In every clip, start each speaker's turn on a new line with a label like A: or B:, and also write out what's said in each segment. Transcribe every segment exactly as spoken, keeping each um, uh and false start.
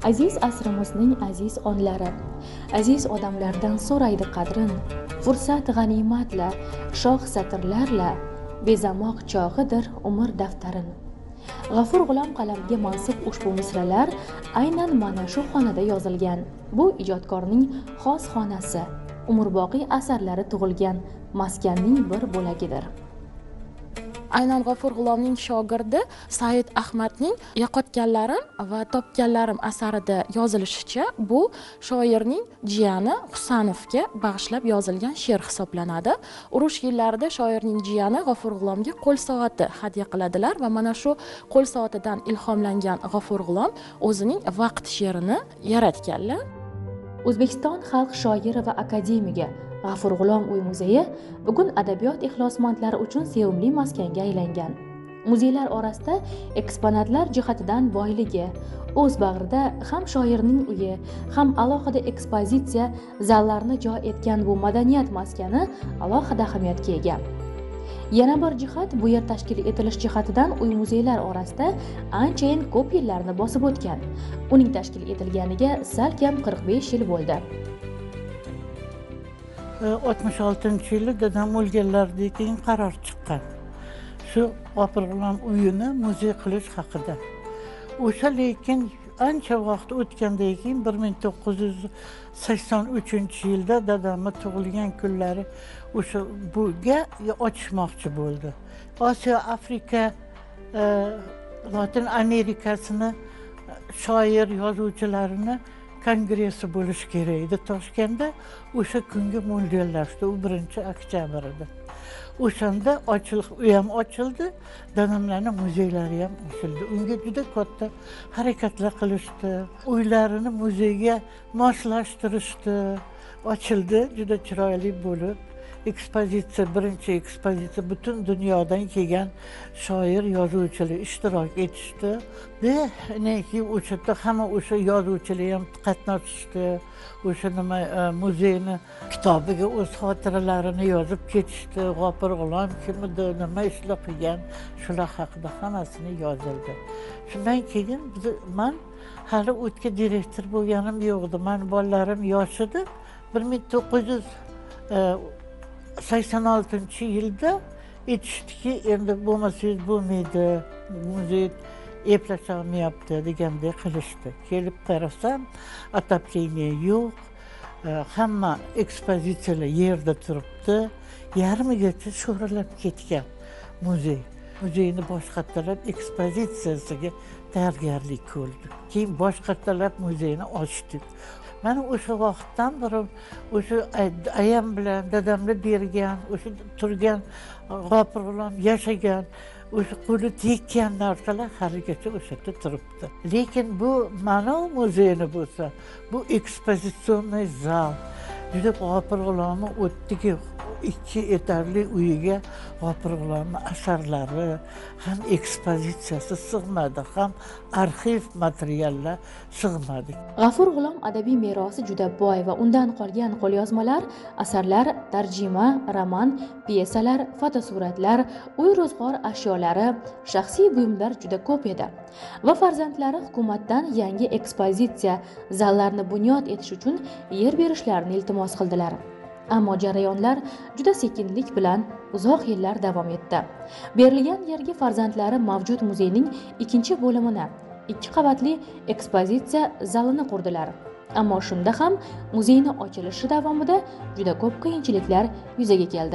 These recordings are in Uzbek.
A: Aziz asrimizning aziz onlari, aziz odamlardan so'raydi qadrin, fursat g'animatla, shoh satrlarla, bezamoq chog'idir umr daftarin. G'afur G'ulom qalamiga mansub ushbu misralar aynan mana shu xonada yozilgan. Bu ijodkorning xos xonasi, umrboqiy asarlari tug'ilgan maskanning bir bo'lagidir.
B: Aynan G'afur G'ulomning shogirdi Said Ahmadning Yo'qotganlarim va Topganlarim asarida yozilishicha, bu shoirning jiyani Husanovga bag'ishlab yozilgan she'r hisoblanadi. Urush yillarida shoirning jiyani G'afur G'ulomga qo'l soati hadya qiladilar va mana shu qo'l soatidan ilhomlangan G'afur G'ulom o'zining Vaqt she'rini yaratganlar.
A: O'zbekiston xalq shoiri va akademigi G'afur G'ulom uy muzeyi bugun adabiyot ixlosmandlari uchun sevimli maskanga aylangan. Muzeylar orasida eksponatlar jihatidan boyligi, o'z bag'rida ham shoirning uyi, ham alohida ekspozitsiya zallarini joy etgan bu madaniyat maskani alohida ahamiyatga ega. Yana bir jihat, bu yer tashkil etilish jihatidan uy muzeylar orasida anchayin ko'p yillarni bosib o'tgan. Uning tashkil etilganiga salkam qirq besh yil bo'ldi.
C: oltmish oltinchi yili dadam o'lganlaridan keyin qaror chiqqan. Shu G'afur G'ulom uyini muzey qilish haqida. O'sha lekin ancha vaqt o'tgandan keyin bir ming to'qqiz yuz sakson uchinchi yilda dadamning tug'ilgan kunlari o'sha buga ochishmoqchi bo'ldi. Osiyo, Afrika, Latin Amerikasini shoir yozuvchilarini kongresi bo'lish kerak edi Toshkentda. O'sha kunga mo'ljallashdi, u birinchi oktyabr edi. O'shanda ochilib, u ham ochildi, dadamlarning muzeylari ham ochildi. Unga juda katta harakatlar qilishdi, uylarini muzeyga moslashtirishdi. Ochildi, juda chiroyli bo'lib. Ekspozitsiya, birinchi ekspozitsiya butun dunyodan kelgan shoir, yozuvchilar ishtirok etishdi. Ve neki o'sha hamma o'sha yozuvchilar ham qatnashishdi. O'sha nima muzeyni kitobiga o'z xotiralarini yozib ketishdi. G'afur G'ulom kim edi, nima ishlar qilgan, shular haqida hammasini yozildi. Shundan keyin men hali o'tga direktor bo'lganim yo'qdi. Men bolalarim yosh edi. bir ming to'qqiz yuz sakson oltinchi yilda aytishdiki, endi bo'lmasangiz bo'lmaydi, muzey eplasholmayapti degandek qilishdi. Kelib qarasam, отопление yo'q, hamma ekspozitsiyalar yerda turibdi. Yarmigacha sho'ralab ketgan muzey. Muzeyni boshqatalab ekspozitsiyasiga tayyorgarlik ko'rdik. Keyin boshqatalab muzeyni ochdik. Mana o'sha vaqtdan beri o'sha ayam bilan dadamga bergan, o'sha turgan G'afur G'ulom yashagan, o'sha qo'li tekkan narsalar haligacha o'sha yerda turibdi. Lekin bu mana muzeyni bo'lsa, bu ekspozitsionniy zal. Juda G'afur G'ulomning o'tdagi ikki etarli uyiga G'afur G'ulomning asarlari ham ekspozitsiyasi sig'madi, ham arxiv materiallar sig'madi.
A: G'afur G'ulom adabiy merosi juda boy va undan qolgan qo'lyozmalar, asarlar, tarjima, roman, pyesalar, fotosuratlar, uy ro'zg'or ashyolari, shaxsiy buyumlar juda ko'p edi. Va farzandlari hukumatdan yangi ekspozitsiya zallarni bunyod etish uchun yer berishlarini iltimos qildilar. Ammo jarayonlar juda sekinlik bilan uzoq yillar davom etdi. Berilgan yerga farzandlari mavjud muzeyning ikkinchi bo'limini, ikki qavatli ekspozitsiya zalini qurdilar. Ammo shunda ham muzeyni ochilishi davomida juda ko'p qiyinchiliklar yuzaga keldi.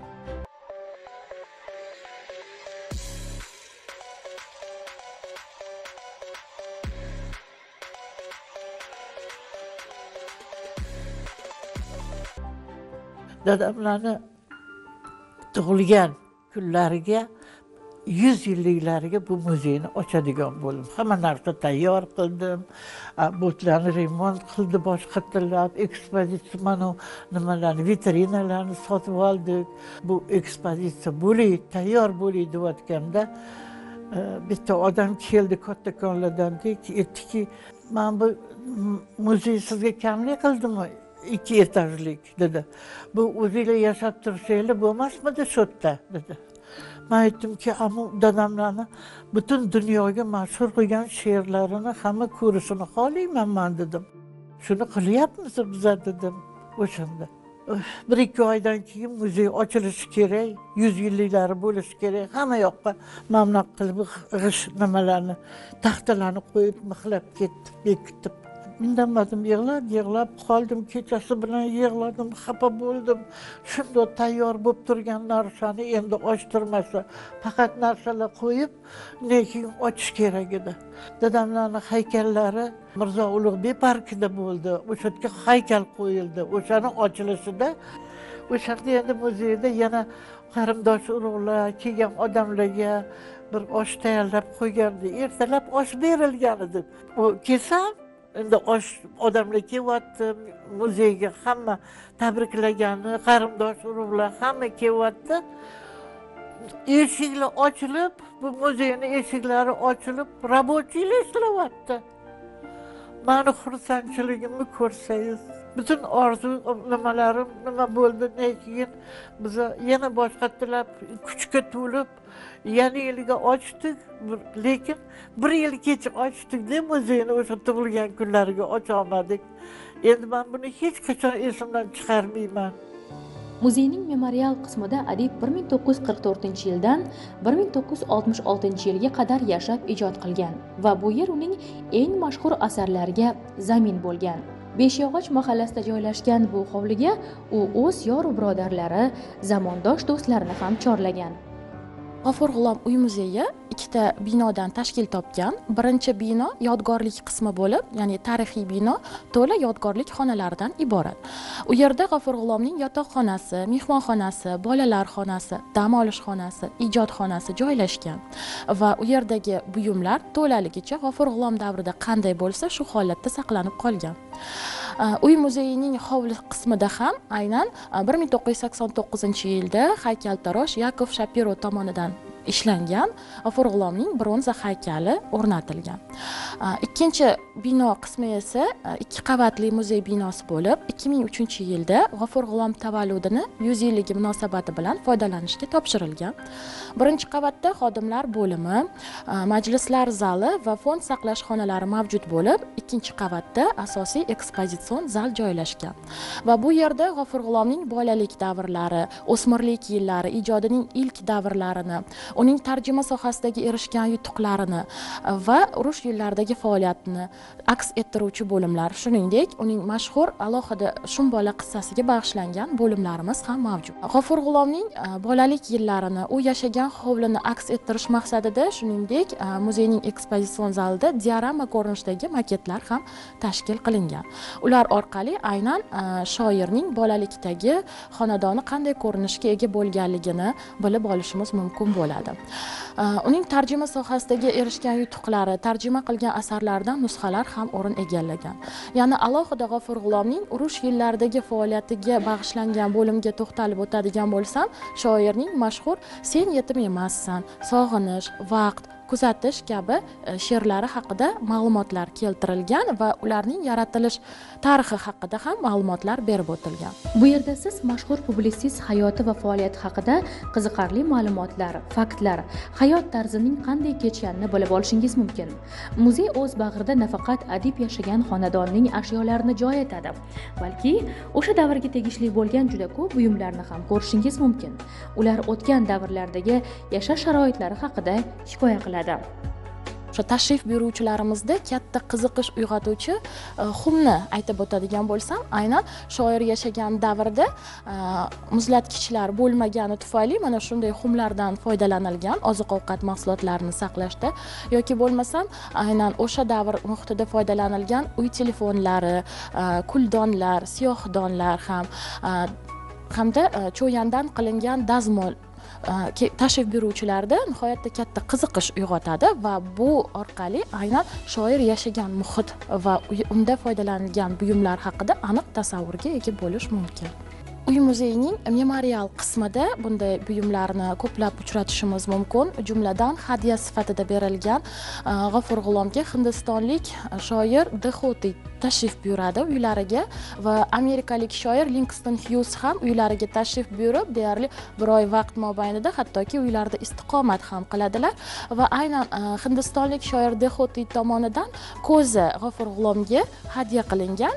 C: Dadamlarni tug'ilgan kunlariga, yuz yilliklariga bu muzeyni ochadigan bo'ldim. Hamma narsa tayyor qildim. Butlarni remont qildi, boshqatilab, ekspozitsiya mana nimalarni, vitrinalarni sotib oldik. Bu ekspozitsiya bo'lib, tayyor bo'lib deyotganda bitta odam keldi kattakonlardan, aytdiki, "Men bu muzey sizga kamlik qildimi? ikki etajlik dedi. Bu o'zinglar yashab tursanglar bo'lmasmidi sotda dedi. Men aytdimki, "Ammo dadamlarni butun dunyoga mashhur qilgan she'rlarini hamma ko'rishini xohlayman men" dedim. "Shuni qilyapmiz biz" dedim o'shanda. Bir ikki oydan keyin muzey ochilishi kerak, yuz yilliklari bo'lishi kerak. Hamma yoqqa mamlaq qilib g'ish nimalarni, taxtalarni qo'yib mixlab ketdi, bekitib. Indamadim, yig'lab, yig'lab qoldim. Kechasi bilan yig'ladim, xafa bo'ldim. Shunda tayyor bo'lib turgan narsani endi ochtirmasa, faqat narsalar qo'yib, lekin ochish kerak edi. Dadamlarning haykallari Mirzo Ulug'bek parkida bo'ldi. O'sha yerga haykal qo'yildi. O'shani ochilishida, o'shanda endi muzeyda yana qarindosh urug'lar, kelgan odamlarga bir osh tayyorlab qo'ygandi. Ertalab osh berilgan edi. U kelsam, endi osh odamlar kelyapti, muzeyga hamma tabriklagani, qarindosh urug'lar hamma kelyapti. Eshiklar ochilib, bu muzeyning eshiklari ochilib, rabochiylar ishlayapti. Mani xursandchiligimni ko'rsangiz, butun orzu nimalarim nima bo'ldi, keyin biz yana boshqatilab kuchga to'lib yana yilga ochdik, lekin bir yil kech ochdik-da muzeyni o'sha tug'ilgan kunlariga ocha olmadik. Endi men buni hech qachon esimdan chiqarmayman.
A: Muzeyning memorial qismida adib bir ming to'qqiz yuz qirq to'rtinchi yildan bir ming to'qqiz yuz oltmish oltinchi yilga qadar yashab ijod qilgan va bu yer uning eng mashhur asarlariga zamin bo'lgan. Beshyog'och mahallasida joylashgan bu hovliga u o'z yor birodarlari, zamondosh do'stlarini ham chorlagan.
B: G'afur G'ulom uy muzeyi ikkita binodan tashkil topgan. Birinchi bino yodgorlik qismi bo'lib, ya'ni tarixiy bino to'la yodgorlik xonalaridan iborat. U yerda G'afur G'ulomning yotoqxonasi, mehmonxonasi, bolalar xonasi, dam olish xonasi, ijod xonasi joylashgan va u yerdagi buyumlar to'laligicha G'afur G'ulom davrida qanday bo'lsa, shu holatda saqlanib qolgan. Uy muzeyining hovli qismida ham aynan bir ming to'qqiz yuz sakson to'qqizinchi yilda haykaltarosh Yakov Shapiro tomonidan ishlangan G'afur G'ulomning bronza haykali o'rnatilgan. Ikkinchi bino qismi esa ikki qavatli muzey binosi bo'lib, ikki ming uchinchi yilda G'afur G'ulom tavalludini yuz yilligi munosabati bilan foydalanishga topshirilgan. Birinchi qavatda xodimlar bo'limi, majlislar zali va fond saqlash xonalari mavjud bo'lib, ikkinchi qavatda asosiy ekspozitsion zal joylashgan. Va bu yerda G'afur G'ulomning bolalik davrlari, o'smirlik yillari, ijodining ilk davrlarini, uning tarjima sohasidagi erishgan yutuqlarini va urush yillaridagi faoliyatini aks ettiruvchi bo'limlar, shuningdek, uning mashhur alohida Shumbola qissasiga bag'ishlangan bo'limlarimiz ham mavjud. G'afur G'ulomning bolalik yillarini, u yashagan hovlini aks ettirish maqsadida, shuningdek, muzeyning ekspozitsion zalida diorama ko'rinishidagi maketlar ham tashkil qilingan. Ular orqali aynan shoirning bolalikdagi xonadoni qanday ko'rinishga ega bo'lganligini bilib olishimiz mumkin bo'ladi. Uning tarjima sohasidagi erishgan yutuqlari, tarjima qilgan asarlaridan nusxalar ham o'rin egallagan. Ya'ni alohida G'afur G'ulomning urush yillaridagi faoliyatiga bag'ishlangan bo'limga to'xtalib o'tadigan bo'lsam, shoirning mashhur "Sen yetim emassan", "Sog'inish", "Vaqt", "Kuzatish" kabi she'rlari haqida ma'lumotlar keltirilgan va ularning yaratilish tarixi haqida ham ma'lumotlar berib o'tilgan.
A: Bu yerda siz mashhur publitsist hayoti va faoliyati haqida qiziqarli ma'lumotlar, faktlar, hayot tarzining qanday kechganini bilib olishingiz mumkin. Muzey o'z bag'rida nafaqat adib yashagan xonadonning ashyolarini joy etadi, balki o'sha davrga tegishli bo'lgan juda ko'p buyumlarni ham ko'rishingiz mumkin. Ular o'tgan davrlardagi yashash sharoitlari haqida hikoya qiladi.
B: O'sha tashrif buyuruvchilarimizda katta qiziqish uyg'otuvchi xumni aytib o'tadigan bo'lsam, aynan shoir yashagan davrda muzlatgichlar bo'lmagani tufayli mana shunday xumlardan foydalanilgan oziq-ovqat mahsulotlarini saqlashda yoki bo'lmasam aynan o'sha davr muhitida foydalanilgan uy telefonlari, kuldonlar, siyohdonlar ham hamda cho'yandan qilingan dazmol tashrif buyuruvchilarda nihoyatda katta qiziqish uyg'otadi va bu orqali aynan shoir yashagan muhit va unda foydalanilgan buyumlar haqida aniq tasavvurga ega bo'lish mumkin. Uy muzeyining memorial qismida bunday buyumlarni ko'plab uchratishimiz mumkin. Jumladan hadya sifatida berilgan G'afur G'ulomga hindistonlik shoir Dehoti tashrif buyuradi uylariga va amerikalik shoir Livingston Hughes ham uylariga tashrif buyurib, deyarli bir oy vaqt mobaynida hattoki uylarida istiqomat ham qiladilar va aynan hindistonlik shoir Dehoti tomonidan ko'zi G'afur G'ulomga hadya qilingan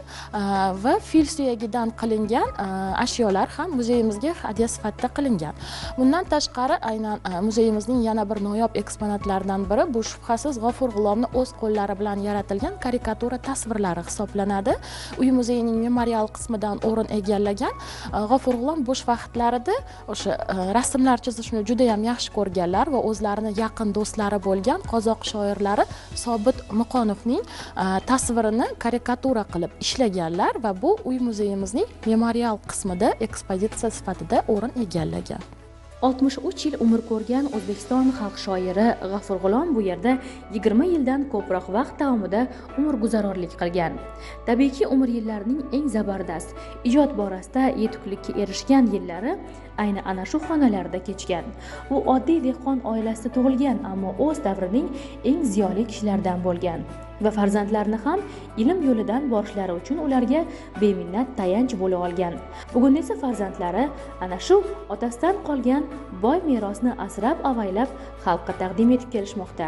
B: va fil suyagidan qilingan ashyolar ham muzeyimizga hadya sifatida qilingan. Bundan tashqari aynan muzeyimizning yana bir noyob eksponatlaridan biri bu shubhasiz G'afur G'ulomni o'z qo'llari bilan yaratilgan karikatura tasvirlari hisoblanadi. Uy muzeyining memorial qismidan o'rin egallagan G'afur G'ulom bo'sh vaqtlarida o'sha rasmlar chizishni juda ham yaxshi ko'rganlar va o'zlarini yaqin do'stlari bo'lgan qozoq shoirlari Sobit Muqonovning tasvirini karikatura qilib ishlaganlar va bu uy muzeyimizning memorial qismida ekspozitsiya sifatida o'rin egallagan.
A: oltmish uch yil umr ko'rgan O'zbekiston xalq shoiri G'afur G'ulom bu yerda yigirma yildan ko'proq vaqt davomida umr guzarorlik qilgan. Tabiiyki, umr yillarining eng zabardast, ijod borasida yetuklikka erishgan yillari ayni ana shu xonalarda kechgan. U oddiy dehqon oilasida tug'ilgan, ammo o'z davrining eng ziyoli kishilaridan bo'lgan va farzandlarini ham ilm yo'lidan borishlari uchun ularga beminnat tayanch bo'la olgan. Bugun esa farzandlari ana shu otasidan qolgan boy merosni asrab-avaylab xalqqa taqdim etib kelishmoqda.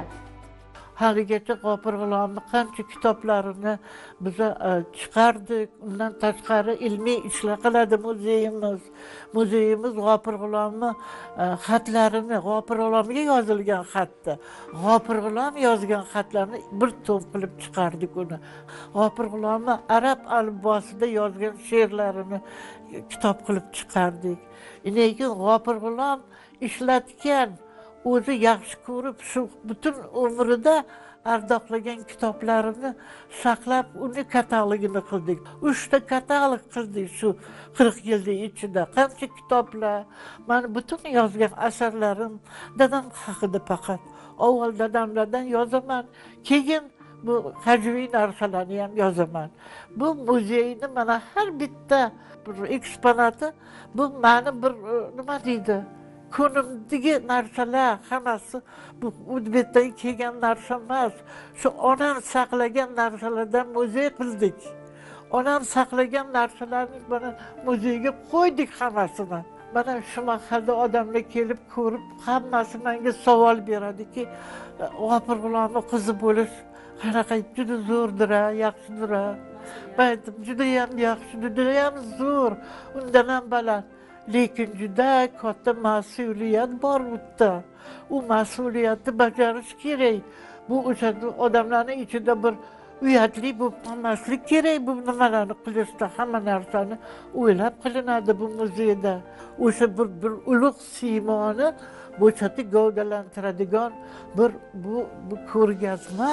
C: Haligacha G'afur G'ulomni qancha kitoblarini biz chiqardik. Undan tashqari ilmiy ishlar qiladi muzeyimiz. Muzeyimiz G'afur G'ulomni xatlarini, G'afur G'ulomga yozilgan xatni, G'afur G'ulom yozgan xatlarni bir to'p qilib chiqardik uni. G'afur G'ulomni arab alifbosida yozgan she'rlarini kitob qilib chiqardik. Lekin G'afur G'ulom ishlatgan, o'zi yaxshi ko'rib shu butun umrida ardoqlagan kitoblarini saqlab uni katalogini qildik. uchta katalog qildik shu qirq yilning ichida. Qancha kitoblar, mana butun yozgan asarlarim dadam haqida faqat. Avval dadamlardan yozaman, keyin bu hajviy narsalarni ham yozaman. Bu muzeyni mana har bitta bir eksponati bu meni bir nima deydi? Ko'nimdagi narsalar hammasi bu o'zbekdan kelgan narsa emas. Shu onam saqlagan narsalardan muzey qildik. Onam saqlagan narsalarni mana muzeyga qo'ydik hammasini. Mana shu mahallada odamlar kelib ko'rib, hammasi menga savol beradiki, G'afur G'ulomni qizi bo'lish qanaqa juda zo'rdir, yaxshidir. Men aytdim, juda ham yaxshi, juda ham zo'r, undan ham baland. Lekin juda katta mas'uliyat bor bunda. U mas'uliyatni bajarish kerak. Bu o'sha odamlarning ichida bir uyatli bo'lib qolmaslik kerak. Bu nimalarni qilishda hamma narsani o'ylab qilinadi bu muzeyda. O'sha bir bir ulug' siymoni bo'shatib gavdalantiradigan bir bu bu ko'rgazma.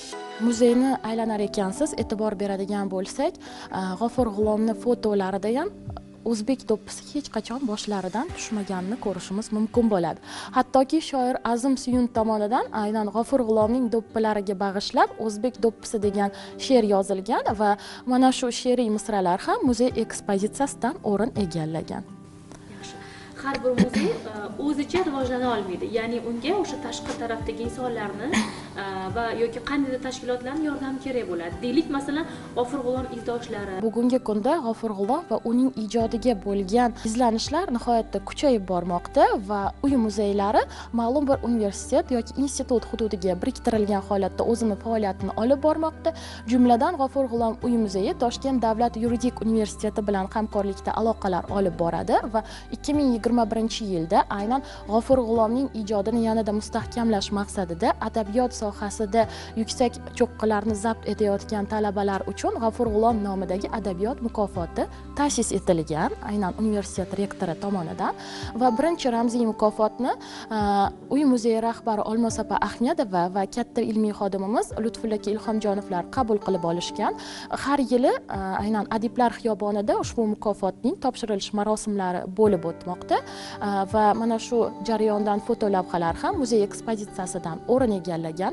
B: Muzeyni aylanar ekansiz, e'tibor beradigan bo'lsak, G'afur G'ulomni fotolarida ham o'zbek do'ppisi hech qachon boshlaridan tushmaganini ko'rishimiz mumkin bo'ladi. Hattoki shoir Azim Suyun tomonidan aynan G'afur G'ulomning do'ppilariga bag'ishlab o'zbek do'ppisi degan she'r yozilgan va mana shu she'riy misralar ham muzey ekspozitsiyasidan o'rin egallagan.
A: Har bir muzey o'zicha rivojlana olmaydi. Ya'ni unga o'sha tashqi tarafdagi insonlarni va yoki qandaydir tashkilotlarning yordami kerak bo'ladi. Deylik, masalan, G'afur G'ulom izdoshlari.
B: Bugungi kunda G'afur G'ulom va uning ijodiga bo'lgan izlanishlar nihoyatda kuchayib bormoqda va uy muzeylari ma'lum bir universitet yoki institut hududiga biriktirilgan holatda o'zini faoliyatini olib bormoqda. Jumladan G'afur G'ulom uy muzeyi Toshkent davlat yuridik universiteti bilan hamkorlikda aloqalar olib boradi va ikki ming yigirma birinchi yilda aynan G'afur G'ulomning ijodini yanada mustahkamlash maqsadida adabiyot sohasida yuksak cho'qqilarni zabt etayotgan talabalar uchun G'afur G'ulom nomidagi adabiyot mukofoti ta'sis etilgan aynan universitet rektori tomonidan va birinchi ramziy mukofotni uy muzeyi rahbari Olmosapa Ahmedova va katta ilmiy xodimimiz Lutfulla Ilhomjonovlar qabul qilib olishgan. Har yili aynan Adiblar xiyobonida ushbu mukofotning topshirilish marosimlari bo'lib o'tmoqda va mana shu jarayondan fotolavhalar ham muzey ekspozitsiyasidan o'rin egallagan.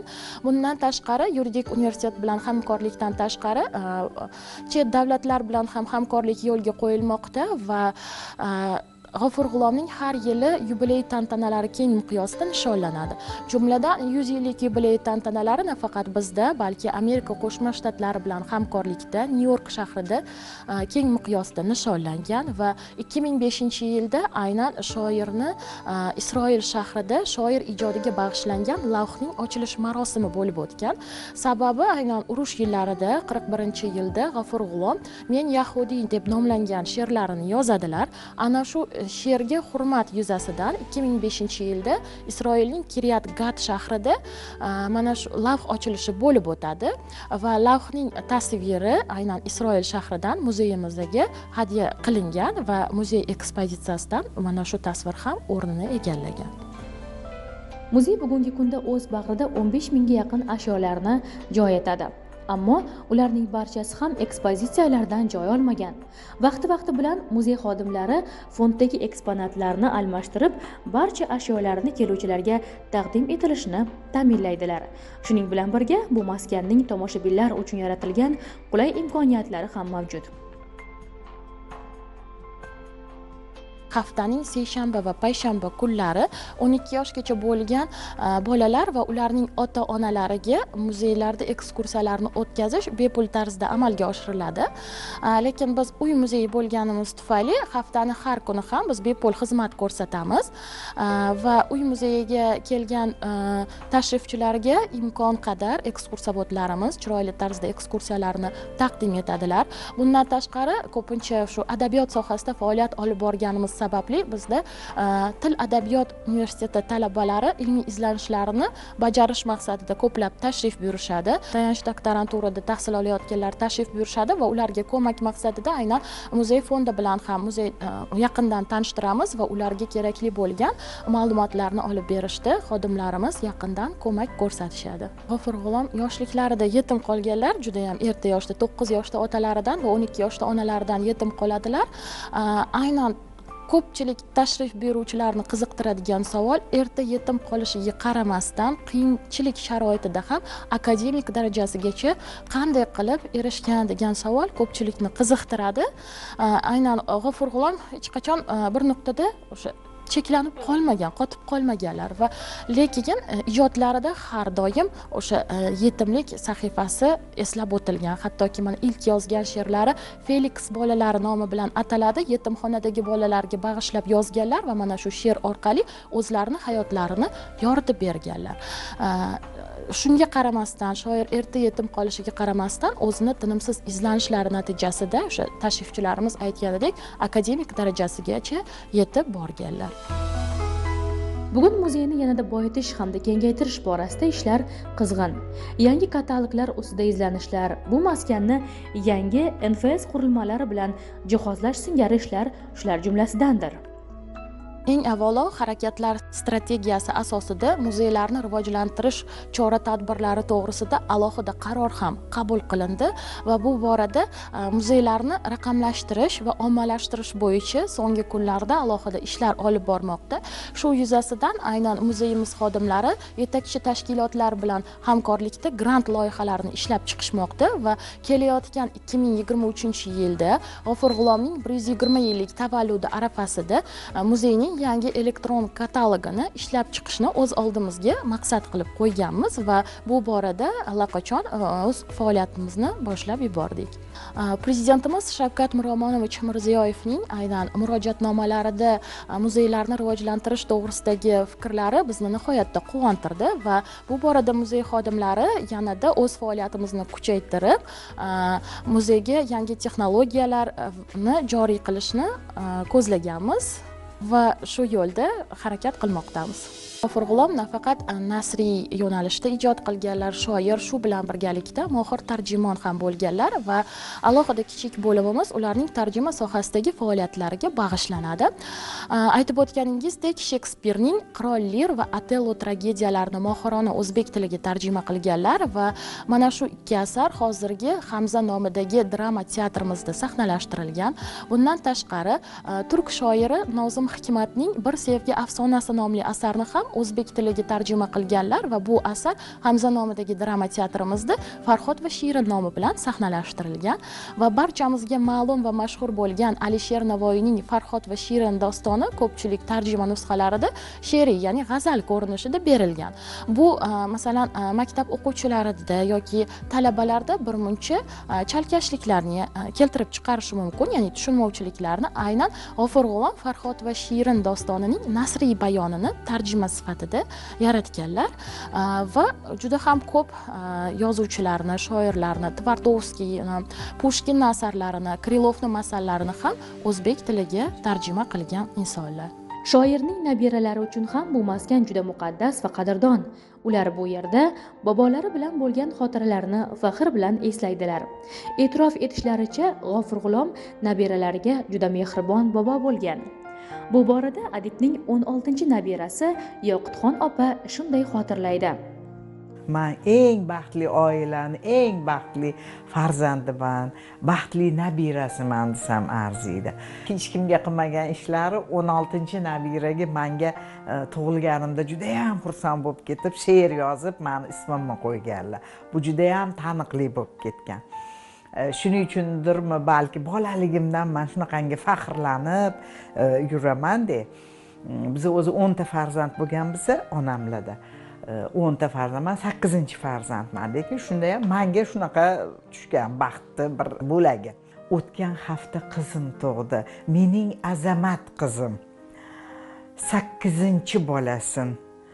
B: Bundan tashqari yuridik universitet bilan hamkorlikdan tashqari chet davlatlar bilan ham hamkorlik yo'lga qo'yilmoqda va G'afur G'ulomning har yili yubiley tantanalari keng miqyosda nishonlanadi. Jumladan yuz yillik yubiley tantanalari nafaqat bizda, balki Amerika Qo'shma Shtatlari bilan hamkorlikda Nyu-York shahrida keng miqyosda nishonlangan va ikki ming beshinchi yilda aynan shoirni Isroil shahrida shoir ijodiga bag'ishlangan lavhning ochilish marosimi bo'lib o'tgan. Sababi aynan urush yillarida qirq birinchi yilda G'afur G'ulom "Men yahudiy" deb nomlangan she'rlarini yozadilar. Ana shu she'rga hurmat yuzasidan ikki ming beshinchi yilda Isroilning Kiryat Gat shahrida mana shu lavh ochilishi bo'lib o'tadi va lavhning tasviri aynan Isroil shahridan muzeyimizga hadya qilingan va muzey ekspozitsiyasidan mana shu tasvir ham o'rnini egallagan.
A: Muzey bugungi kunda o'z bag'rida o'n besh mingga yaqin ashyolarni joy etadi. Ammo ularning barchasi ham ekspozitsiyalardan joy olmagan. Vaqti-vaqti bilan muzey xodimlari fonddagi eksponatlarni almashtirib, barcha ashyolarni keluvchilarga taqdim etilishini ta'minlaydilar. Shuning bilan birga bu maskanning tomoshabinlar uchun yaratilgan qulay imkoniyatlari ham mavjud.
B: Haftaning seshanba va payshanba kunlari o'n ikki yoshgacha bo'lgan bolalar va ularning ota-onalariga muzeylarda ekskursiyalarni o'tkazish bepul tarzda amalga oshiriladi. Lekin biz uy muzeyi bo'lganimiz tufayli haftani har kuni ham biz bepul xizmat ko'rsatamiz va uy muzeyiga kelgan tashrifchilarga imkon qadar ekskursiyavotlarimiz chiroyli tarzda ekskursiyalarni taqdim etadilar. Bundan tashqari ko'pincha shu adabiyot sohasida faoliyat olib borganimiz sababli bizda til adabiyot universiteti talabalari ilmiy izlanishlarini bajarish maqsadida ko'plab tashrif buyurishadi. Tayanch doktoranturada tahsil olayotganlar tashrif buyurishadi va ularga ko'mak maqsadida aynan muzey fondi bilan ham muzey yaqindan tanishtiramiz va ularga kerakli bo'lgan ma'lumotlarni olib berishda xodimlarimiz yaqindan ko'mak ko'rsatishadi. G'afur G'ulom yoshliklarida yetim qolganlar juda ham erta yoshda to'qqiz yoshda otalaridan va o'n ikki yoshda onalaridan yetim qoladilar. Aynan ko'pchilik tashrif buyuruvchilarni qiziqtiradigan savol erta yetim qolishiga qaramasdan qiyinchilik sharoitida ham akademik darajasigacha qanday qilib erishgan degan savol ko'pchilikni qiziqtiradi. Aynan G'afur G'ulom hech qachon bir nuqtada o'sha cheklanib qolmagan, qotib qolmaganlar va lekin ijodlarida har doim o'sha yetimlik sahifasi eslab o'tilgan. Hattoki mana ilk yozgan she'rlari Felix bolalari nomi bilan ataladi. Yetimxonadagi bolalarga bag'ishlab yozganlar va mana shu she'r orqali o'zlarini hayotlarini yoritib berganlar. Shunga qaramasdan, shoir erta yetim qolishiga qaramasdan o'zini tinimsiz izlanishlari natijasida o'sha tashrifchilarimiz aytganidek akademik darajasigacha yetib borganlar.
A: Bugun muzeyni yanada boyitish hamda kengaytirish borasida ishlar qizg'in. Yangi kataloglar ustida izlanishlar, bu maskanni yangi N F S qurilmalari bilan jihozlash singari ishlar shular jumlasidandir.
B: Eng avvalo harakatlar strategiyasi asosida muzeylarni rivojlantirish chora-tadbirlari to'g'risida alohida qaror ham qabul qilindi va bu borada muzeylarni raqamlashtirish va ommalashtirish bo'yicha so'nggi kunlarda alohida ishlar olib bormoqda. Shu yuzasidan aynan muzeyimiz xodimlari yetakchi tashkilotlar bilan hamkorlikda grant loyihalarini ishlab chiqishmoqda va kelayotgan ikki ming yigirma uchinchi yilda G'afur G'ulomning bir yuz yigirma yillik tavalludi arafasida muzeyning yangi elektron katalogini ishlab chiqishni o'z oldimizga maqsad qilib qo'yganmiz va bu borada allaqachon o'z faoliyatimizni boshlab yubordik. Prezidentimiz Shavkat Miromonovich Mirziyoyevning aynan murojaatnomalarida muzeylarni rivojlantirish to'g'risidagi fikrlari bizni nihoyatda quvontirdi va bu borada muzey xodimlari yanada o'z faoliyatimizni kuchaytirib, muzeyga yangi texnologiyalarni joriy qilishni ko'zlaganmiz va shu yo'lda harakat qilmoqdamiz. G'afur G'ulom nafaqat nasriy yo'nalishda ijod qilganlar, shoir, shu bilan birgalikda mohir tarjimon ham bo'lganlar va alohida kichik bo'limimiz ularning tarjima sohasidagi faoliyatlariga bag'ishlanadi. Aytib o'tganingizdek, Shekspirning Qirol Lir va Otello tragediyalarini mohirona o'zbek tiliga tarjima qilganlar va mana shu ikki asar hozirgi Hamza nomidagi drama teatrimizda sahnalashtirilgan. Bundan tashqari turk shoiri Nozim Islom Hikmatning Bir sevgi afsonasi nomli asarini ham o'zbek tiliga tarjima qilganlar va bu asar Hamza nomidagi drama teatrimizda Farhod va Shirin nomi bilan sahnalashtirilgan va barchamizga ma'lum va mashhur bo'lgan Alisher Navoiyning Farhod va Shirin dostoni ko'pchilik tarjima nusxalarida she'riy, ya'ni g'azal ko'rinishida berilgan. Bu masalan maktab o'quvchilarida yoki talabalarda bir muncha chalkashliklarni keltirib chiqarishi mumkin, ya'ni tushunmovchiliklarni. Aynan G'ofur G'ulom Farhod va Shirin dostonining nasriy bayonini tarjima sifatida yaratganlar va juda ham ko'p yozuvchilarni, shoirlarni, Tvardovskiyni, Pushkinning asarlarini, Krilovning masallarini ham o'zbek tiliga tarjima qilgan insonlar.
A: Shoirning nabiralari uchun ham bu maskan juda muqaddas va qadrdon. Ular bu yerda bobolari bilan bo'lgan xotiralarini faxr bilan eslaydilar. E'tirof etishlaricha, G'ofur G'ulom nabiralariga juda mehribon bobo bo'lgan. Bu borada adibning o'n oltinchi nabirasi Yoqutxon opa shunday xotirlaydi.
D: Men eng baxtli oilani, eng baxtli farzandiman, baxtli nabirasiman desam arziydi. Hech kimga qilmagan ishlari o'n oltinchi nabiraga menga tug'ilganimda juda ham xursand bo'lib ketib, she'r yozib, meni ismimni qo'yganlar. Bu juda ham taniqli bo'lib ketgan. Shuning uchundirmi, balki bolaligimdan men shunaqangi faxrlanib yuraman-da. Biz o'zi o'nta farzand bo'lganmiz onamlarda. o'nta farzandman, sakkizinchi farzandman, lekin shunda ham menga shunaqa tushgan baxtli bir bo'lagi. O'tgan hafta qizim tug'di, mening azamat qizim. sakkizinchi bolasin.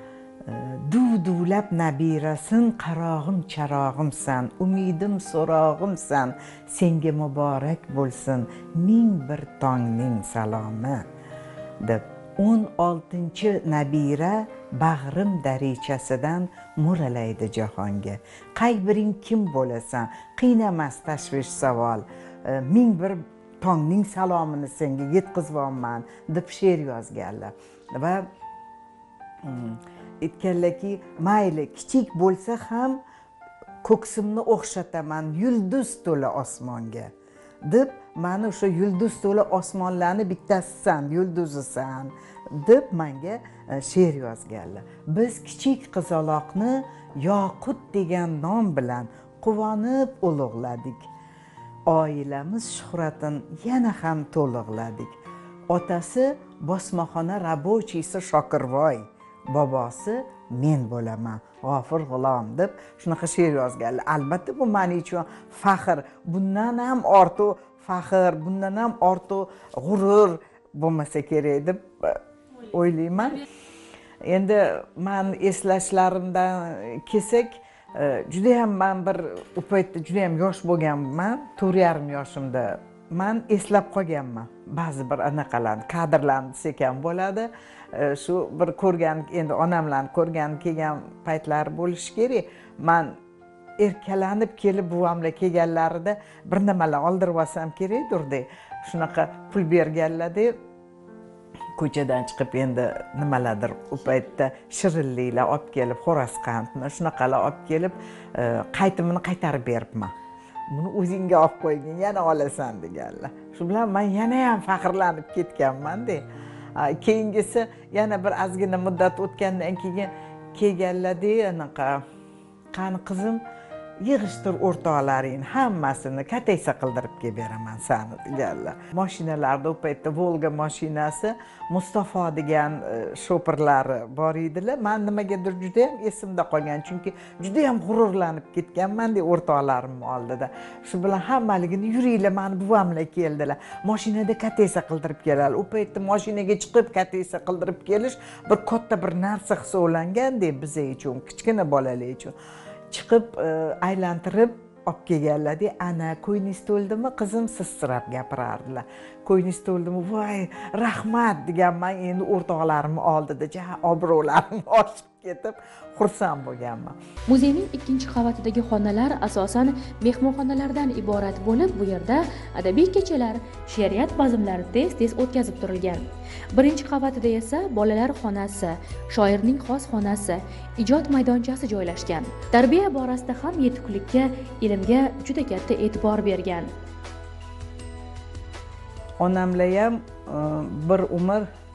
D: Duv-duvlab nabirasin, qarog'im charog'imsan, umidim so'rog'imsan, senga muborak bo'lsin ming bir tongning salomi deb o'n oltinchi nabira bag'rim darichasidan mo'ralaydi jahonga. Qay biring kim bo'lasan, qiynamas tashvish savol, ming bir tongning salomini senga yetkazibman deb she'r yozganlar. Va aytganlarki, mayli kichik bo'lsa ham ko'ksimni o'xshataman yulduz to'la osmonga deb, mani o'sha yulduz to'la osmonlarni bittasisan, yulduzisan deb menga she'r yozganlar. Biz kichik qizaloqni Yoqut degan nom bilan quvonib ulug'ladik. Oilamiz shuhratin yana ham to'lig'ladik. Otasi bosmaxona rabochiysi Shokirvoy, bobosi men bo'laman, G'ofur G'ulom deb shunaqa she'r yozganlar. Albatta bu men uchun faxr, bundan ham ortiq faxr, bundan ham ortiq g'urur bo'lmasa kerak deb o'ylayman. Endi men eslashlarimdan kelsak, juda ham men bir u paytda juda ham yosh bo'lganman, to'rt yarim yoshimda men eslab qolganman. Ba'zi bir anaqalarni, kadrlarni desek ham bo'ladi. Shu bir ko'rgan, endi onamlarni ko'rgan kelgan paytlar bo'lishi kerak. Men erkalanib kelib buvamlar kelganlarida bir nimalar oldirib olsam kerakdir-da. Shunaqa pul berganlar-da. Ko'chadan chiqib endi nimalardir u paytda shirinliklar olib kelib, xo'rasqandmi, shunaqalar olib kelib, qaytimini qaytarib beribman. Buni o'zingga olib qo'ygin, yana olasan deganlar. Shu bilan men yana ham faxrlanib ketganman-da. Keyingisi yana bir ozgina muddat o'tgandan keyin kelganlar-da, anaqa qani qizim, yig'ishtir o'rtoqlaring hammasini kataysa qildirib kelib beraman seni deganlar. Mashinalarda u paytda Volga mashinasi, Mustafo degan sho'pirlari bor edilar. Men nimagadir juda ham esimda qolgan, chunki juda ham g'ururlanib ketganman-da o'rtoqlarim oldida. Shu bilan hammaligini yuringlar, meni buvamlar keldilar. Mashinada kataysa qildirib keldilar. U paytda mashinaga chiqib kataysa qildirib kelish bir katta bir narsa hisoblangan-da biz uchun, kichkina bolalar uchun. Chiqib aylantirib olib kelganlar-da, ana ko'yingiz to'ldimi qizim, sizsirab gapirardilar. Ko'yingiz to'ldimi, voy rahmat deganman, endi o'rtoqlarim oldida ja obro'larim oshib ketib xursand bo'lganman.
A: Muzeyning ikkinchi qavatidagi xonalar asosan mehmonxonalardan iborat bo'lib, bu yerda adabiy kechalar, she'riyat bazmlari tez-tez o'tkazib turilgan. Birinchi qavatida esa bolalar xonasi, shoirning xos xonasi, ijod maydonchasi joylashgan. Tarbiya borasida ham yetuklikka, ilmga juda katta e'tibor bergan.
D: Onamlar ham bir umr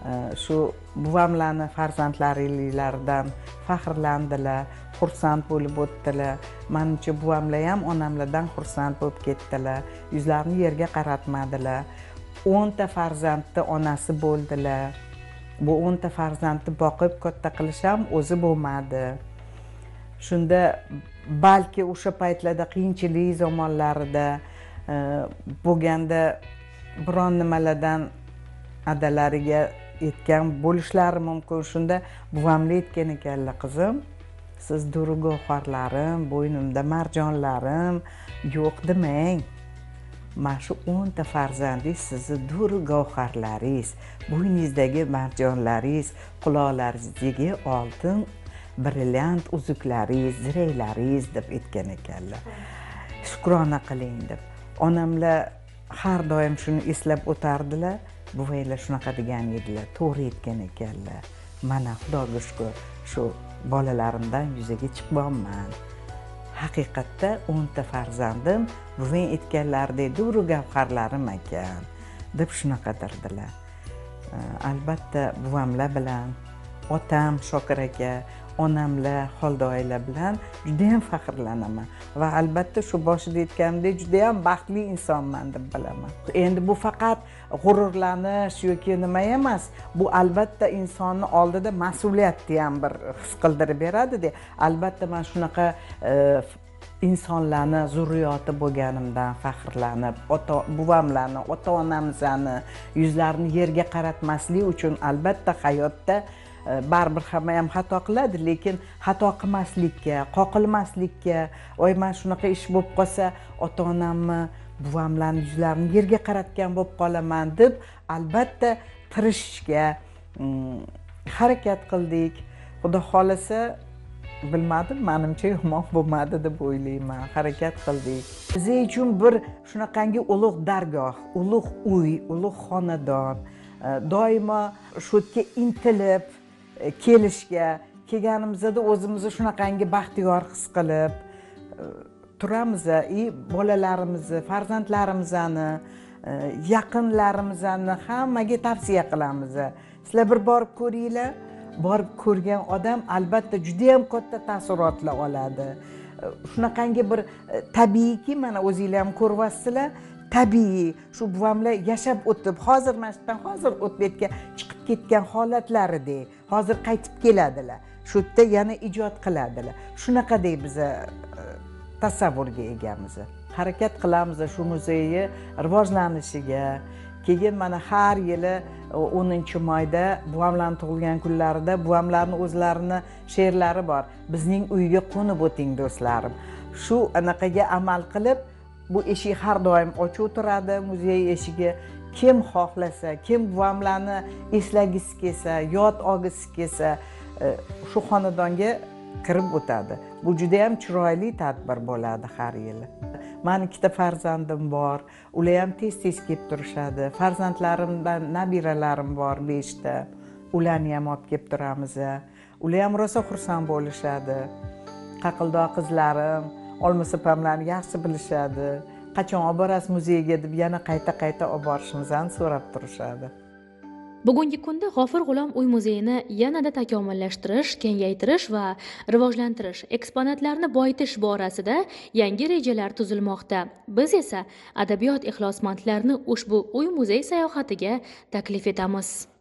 D: shu buvamlarni farzandlaridan faxrlandilar, xursand bo'lib o'tdilar. Menimcha buvamlar ham onamlardan xursand bo'lib ketdilar, yuzlarini yerga qaratmadilar. o'nta farzandni onasi bo'ldilar. Bu o'nta farzandni boqib katta qilish ham o'zi bo'lmadi. Shunda balki o'sha paytlarda qiyinchilik zamonlarida bo'lganda biron nimalardan adalariga aytgan bo'lishlari mumkin. Shunda buvamlar aytgan ekanlar, qizim, siz duru gavharlarim, bo'ynimda marjonlarim yo'q demang. Mana shu o'nta farzandingiz sizni duru gavharlaringiz, bo'yningizdagi marjonlaringiz, quloqlaringizdagi oltin brilliant uzuklaringiz, ziraklaringiz deb aytgan ekanlar. Shukrona qiling deb. Onamlar har doim shuni eslab o'tardilar. Buvaylar shunaqa degan edilar, to'g'ri aytgan ekanlar. Mana Xudoga shukr, shu bolalarimdan yuzaga chiqibman. Haqiqatda o'nta farzandim buvang aytganlaridek duru gavharlarim ekan deb shunaqa derdilar. Albatta buvamlar bilan, otam Shokir aka, onamlar, xoldoylar bilan juda ham faxrlanaman va albatta shu boshida aytganimdek juda ham baxtli insonman deb bilaman. Endi bu faqat g'ururlanish yoki nima emas, bu albatta insonni oldida mas'uliyatni ham bir his qildirib beradi-da. Albatta men shunaqa insonlarni zurriyoti bo'lganimdan faxrlanib, ota buvamlarni, ota-onamizni yuzlarini yerga qaratmaslik uchun albatta hayotda baribir hamma ham xato qiladi, lekin xato qilmaslikka, qoqilmaslikka, voy men shunaqa ish bo'lib qolsa, ota-onamni, buvamlarni yuzlarini yerga qaratgan bo'lib qolaman deb albatta tirishishga harakat qildik. Xudo xolasa, bilmadim, menimcha yomon bo'lmadi deb o'ylayman. Harakat qildik. Biz uchun bir shunaqangi ulug' dargoh, ulug' uy, ulug' xonadon, doimo shu yerga intilib kelishga, kelganimizda o'zimizni shunaqangi baxtiyor his qilib turamiz. I bolalarimizni, farzandlarimizni, yaqinlarimizni hammaga tavsiya qilamiz. Sizlar bir borib ko'ringlar. Borib ko'rgan odam albatta juda ham katta taassurotlar oladi. Shunaqangi bir tabiiyki, mana o'zingizlar ham ko'ryapsizlar, tabiiy shu buvamlar yashab o'tib, hozir masjiddan hozir o'tib chiqib ketgan holatlaridek, hozir qaytib keladilar. Shu yerda yana ijod qiladilar. Shunaqadek biz tasavvurga egamiz. Harakat qilamiz shu muzeyni rivojlanishiga. Keyin mana har yili o'ninchi mayda buvamlarning tug'ilgan kunlarida buvamlarning o'zlarini she'rlari bor. Bizning uyga qo'nib o'ting do'stlarim. Shu anaqaga amal qilib, bu eshik har doim ochiq turadi, muzey eshigi. Kim xohlasa, kim buvamlarni eslagisi kelsa, yod olgisi kelsa, shu xonadonga kirib o'tadi. Bu juda ham chiroyli tadbir bo'ladi har yili. Meni ikkita farzandim bor. Ular ham tez-tez kelib turishadi. Farzandlarimdan nabiralarim bor beshta. Ularni ham olib kelib turamiz. Ular ham rosa xursand bo'lishadi. Qaqildoq qizlarim, olma-sapamlarni yaxshi bilishadi. Qachon olib borasiz muzeyga deb yana qayta-qayta olib borishimizni so'rab turishadi.
A: Bugungi kunda G'ofur G'ulom uy muzeyini yanada takomillashtirish, kengaytirish va rivojlantirish, eksponatlarni boyitish borasida yangi rejalar tuzilmoqda. Biz esa adabiyot ixlosmandlarini ushbu uy muzey sayohatiga taklif etamiz.